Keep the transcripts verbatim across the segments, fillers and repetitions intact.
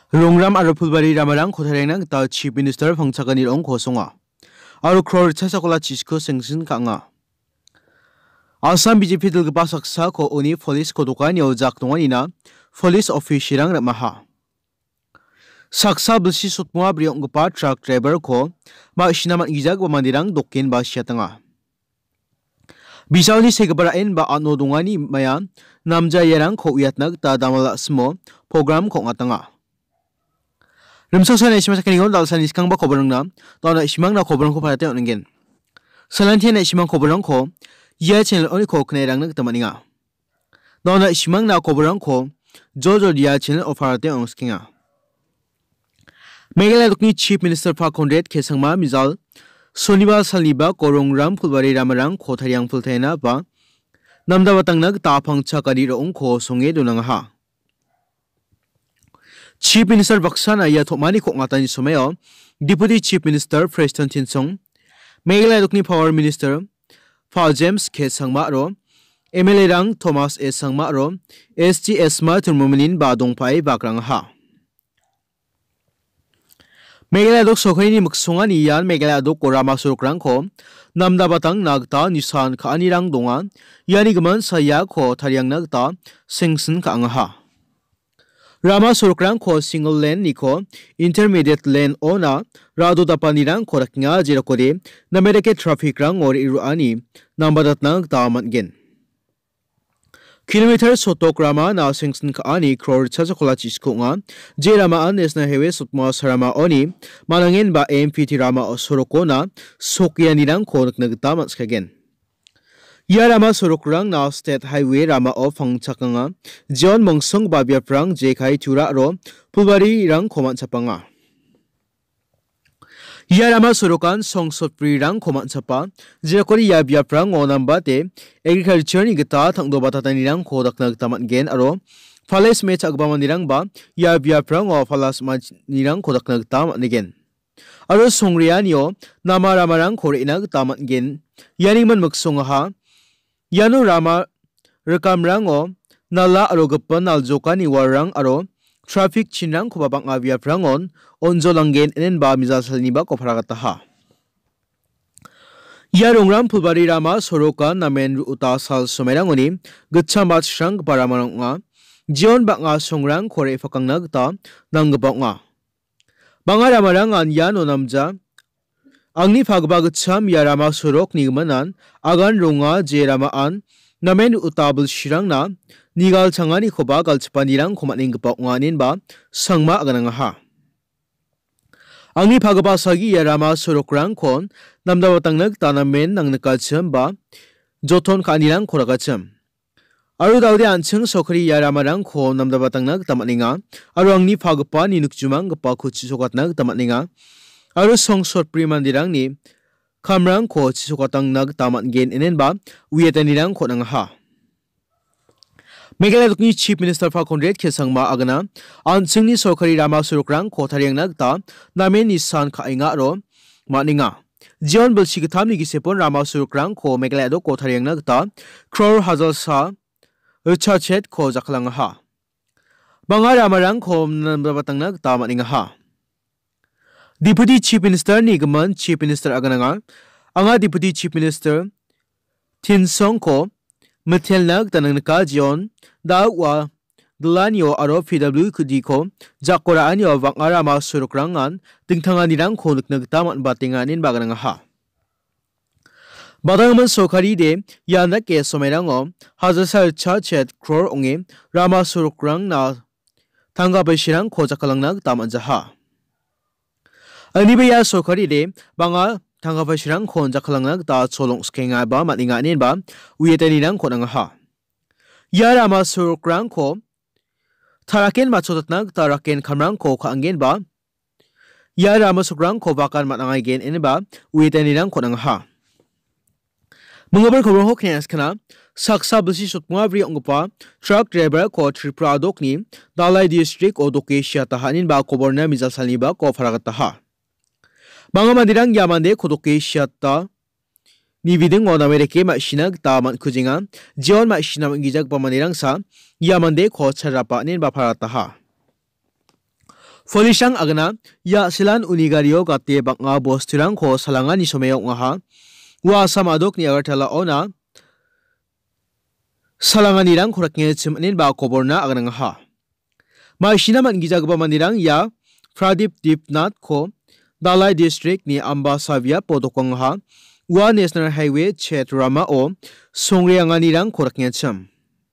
Rongram Oni Phulbari ramarang khotharengna ta Chief Minister phangchakani rong khosonga aru crore chasakola chisko sengsin kanga Assam B J P dilgpa saksa ko Oni police kodokani ojak tonganina police official rang maha Saksa bilsi sutmua briongpa truck driver ko ma sinaman gijak wa mandirang dokin ba siatanga Bisauni segabarain ba ano dongani maya namja yerang ko uyatnag ta damala smo program ko ngatanga Rimsaksa na isimang sa kanigon dahil sa niskang ba kobarang na dahil na isimang na kobarang ko para tayo nangin. Salantiyan na isimang kobarang ko, iya channel oni ko kanairang nagtaman nga. Dahil na isimang na kobarang ko, jojo iya channel o para tayo ang skinga. Meghalaya ni Chief Minister pa Conrad kesang ma mizal, Soniba saliba ko Rongram Phulbari ramarang ko tariyang pultay na pa, namdawatang nagtapang tsakadi roong ko songe doon nga ha. Chief Minister Baksana ya thomani ko ngatan ni sumayo Deputy Chief Minister Preston Tinsong Meghalaya ni Power Minister Paul James K Sangma ro M L A rang Thomas S Sangma ro S G S ma turmumin ba dongpai bakrang ha Meghalaya dok sokhani ni muksunga ni yan Meghalaya dok ko rama surukrang ko namda batang nagta nisan ka anirang donga yani gaman saya ko tharyang nagta sengsin ka anga ha Rama surukrang ko single lane niko intermediate lane ona rado dapanirang korak nga jirakode na mereke traffic rang or iruani nambadat nang taman gen. Kilometer sotok rama na sengsin kaani crore chasakola chisko nga jirama an national highway sutma sarama oni malangin ba M P T rama o suroko na sokyanirang korak nagtaman skagen. Yarama surukrang na state highway rama o phangchakanga John Mongsong babya prang jekai tura ro Phulbari rang khoman chapanga Yarama surukan songsotpri rang khoman chapa jerakori yabya prang onamba te agriculture ni gata thangdo batatani rang khodak nagtaman gen aro phales me chakbaman nirang ba yabya prang o phalas ma nirang khodak nagtaman gen aro songrianyo nama ramarang khore inag taman gen yaningman muksong ha Yano rama rekam rango nala aro gapan aljoka ni warang aro traffic chinrang ko babang avia prangon onzo langgen enen ba mizasal ni ba ko paragata ha Ya Rongram Phulbari rama soroka namen uta sal somerangoni gachamba shrang paramaranga jion banga songrang kore fakang nagta nanggabanga Banga ramarangan yano namja Angni phagba gacham ya rama sorok nigmanan agan ronga je ramaan namen utabul shirang na nigal changani khoba galchpanirang khomaning gpa nganin ba sangma agananga ha Angni phagba sagi ya rama sorokrang kon namdawatang nagtanamen nang nakacham ba jothon kanirang khoragacham Aru daude ancheng sokhri ya ramarang kho namdawatang nagtamaninga aru angni phagpa ninukjumang gpa khuchi sokat nagtamaninga Aru songsot primandirang ni kamrang ko chisokatang nag taman gen enen ba uyetanirang ko nang ha Meghalaya ni Chief Minister pa Conrad kesangma agana anchingni sorkari rama surukrang ko tharyang nagta namen ni san khainga ro maninga Jion bilsi githamni gisepon rama surukrang ko Meghalaya do ko tharyang nagta crore hazal sa uchachet ko jaklang ha Banga ramarang ko namdabatang nagta maninga ha Deputy Chief Minister ni gaman Chief Minister agananga anga Deputy Chief Minister Tinsong ko mathel nag tanang naka jion dawa Dulanyo aro P W kudi ko jakora anyo wangara ma surukrangan tingtanga nirang ko nagtaman batinganin bagananga ha Badangman sokari de yana ke somerango hazasar chachet crore onge rama surukrang na tanga bashirang ko jakalang nag taman jaha Anibaya sokari de banga tanga pasirang kon jakalang nagta cholong skenga ba maninga nin ba uyetanirang ko nang ha Yara ma surukrang ko Taraken machotat nag taraken kamrang ko kaanggen ba Yara ma sukrang ko bakan matangay gen ene ba uyetanirang ko nang ha Mungabar ko rohok nes kana saksa bilsi sutmua bri ongpa truck driver ko Tripura dokni Dalai district o doke siata hanin ba koborna mijalsalni ba ko faragata ha Mga mandirang yamande kodoke siata ni bideng ona mereke ma sinag taman kujinga jion ma sinam gijag pamanirang sa yamande ko charapa nin ba parata ha Folishang agana ya silan unigario gate baknga bostirang ko salanga ni someyok ngaha wa samadok ni agartala ona salanga nirang koraknya chimnin ba koborna agana ngaha ma shinaman gijagba mandirang ya Pradip Dipnath ko Dalai District ni Ambasavia podokong ha wa National Highway chet rama o songrianga nirang koraknya chim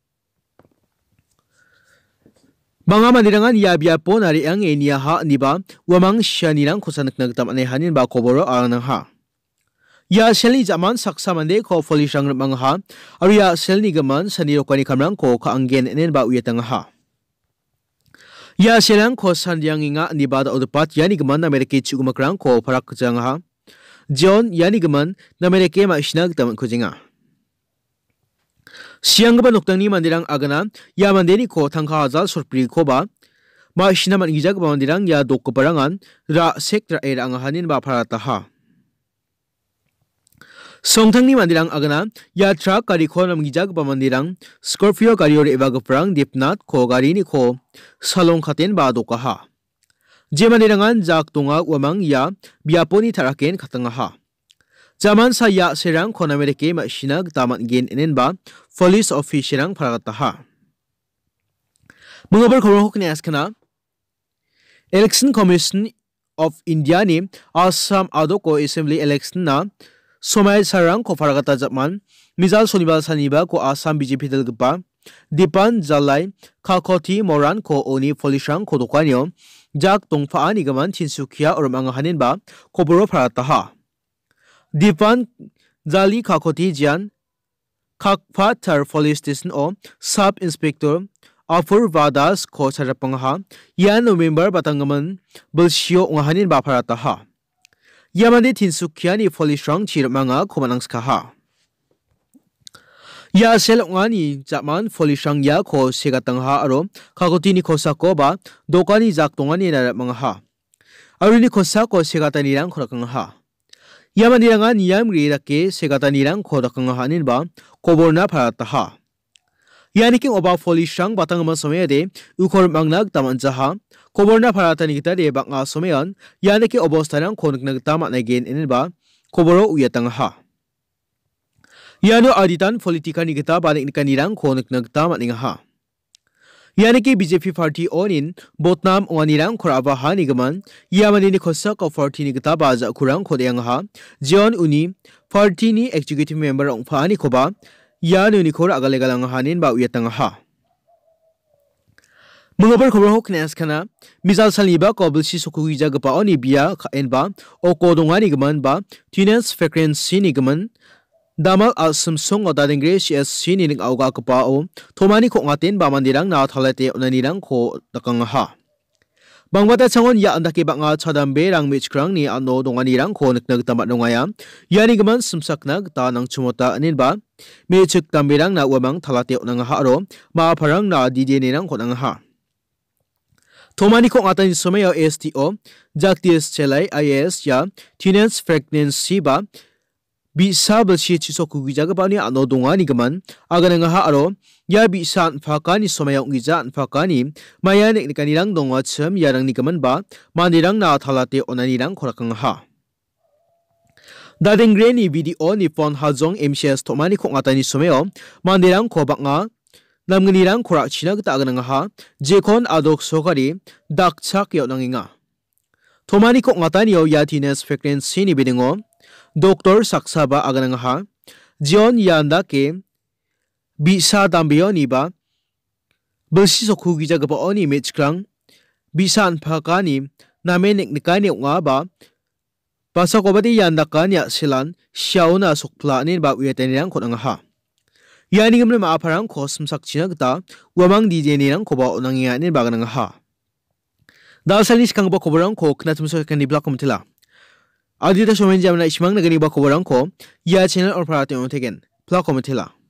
mga manirangan yabya po nari ang eniya ha niba wamang siya nilang kusanak nagtamanehanin ba koboro ang nang ha. Ya selni zaman saksa mande ko folishang mga ha arya selni gaman sa nirokani kamrang ko kaanggen enen ba uyatang ha. Ya selang ko sandiang inga niba da odupat yani gaman na mereke chugumakrang ko parak kajang ha. John yani gaman na mereke ma isnag taman kujinga. Siang ba noktang ni mandirang agana ya mandeni ko tangka hazal sorpri ko ba ma shinaman gijag ba mandirang ya doke parangan ra sektra era ang hanin ba parata ha songtang ni mandirang agana ya truck kari ko nam gijag ba mandirang Scorpio kari ore eba parang Dipnath ko gari ni ko salong khaten ba doka ha je mandirangan jak tunga wamang ya biaponi tharaken khatanga ha Zaman saya serang kona mereke ma shinag tamat gen enen ba police office serang paragata ha. Mengabar khobor hok ni askana Election Commission of India ni Assam Adoko Assembly election na somai sarang ko paragata zaman mizal sonibal saniba ko Assam B J P dal gpa Dipan Jalai Kakoti Moran ko Oni Phulbari ko dokanyo jak tongfa ani gaman Tinsukia or mga hanin ba khoboro paragata ha. Dipan Jali Kakoti Jan Kakpatar Police Station o Sub Inspector Afur Vadas ko sarapang ha yan November batangaman Bulsio ngahanin ba parata ha Yamande Tinsukia ni Phulbari chir mga kumanangska ha Ya sel ngani zaman Phulbari ya ko segatang ha aro Kakoti ni kosa ko ba dokani jak tongani na mga ha Aru ni kosa ko segatani lang kurakang ha Yaman nirangan niyam rirake segata nirang kodakang hanin ba koborna parata ha. Yaniking oba Phulbari batang masomede ukor mangnag taman jaha koborna parata nikita de baknga someyan yanike obostanang konak nagtama na gen inin ba koboro uyatang ha. Yano aditan politika nikita banik nikanirang konak nagtama ning ha. Yanike B J P party onin botnam onganirang koraba ha nigaman yamani ni khosa ko party ni gita baza kurang khodeang ha John uni party ni executive member ong phani khoba yanu ni khor agalegalang hanin ba uyatang ha Mengabar khobor hok nes kana mizal saliba ko bilsi sukugi jaga pa oni bia kha en ba o ko dongani gaman ba finance frequency ni gaman Damal asum song o dadengre C S C ni ning auga kapa o thomani ko ngaten ba mandirang na thalate onanirang ko takang ha Bangbata changon ya andake banga chadambe rang michkrang ni ano donganirang ko naknag tamat nongaya yani gaman sumsaknag ta nang chumota anin ba michik tambirang na wamang thalate onang ha ro ma pharang na D D nirang ko nang ha Thomani ko ngatan someyo S T O Jaktis Chelai I A S ya finance frequency ba Bisa belsi chisoku gijaga bani ano dongani gaman agana nga ha aro ya bisa fakani somayong gija fakani mayanik ni kanirang donga chem yarang ni gaman ba manirang na thalate onanirang khorakang ha Dadengre ni video ni phone hajong M C S thomani ko ngatani somayo mandirang khobak nga namnirang khorak chinag ta agana nga ha jekon adok sokari dakchak yo nanginga Thomani ko ngatani yo yatines frequency ni bidingo Doctor Saksa ba aganang ha John yanda ke bisa dambiyo ni ba belsi sokhu gi jaga ba oni mechkrang bisan phakani namenik nikani nga ba pasa ko badi yanda kanya silan shauna sokpla nin ba uyetenirang khonang ha yani gamle ma apharang khosum sakchinagta wamang dj nirang ko ba onangia nin ba ganang ha dalsalis kang ba koborang ko knatum so kan di block komtila Adita somen jamna ismang nagani ba koborang ko ya channel or parate on tegen plak kometela